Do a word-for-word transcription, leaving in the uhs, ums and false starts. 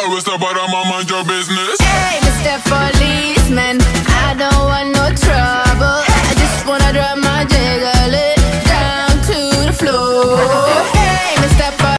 Always step out of my mind your business. Hey, Mister Policeman,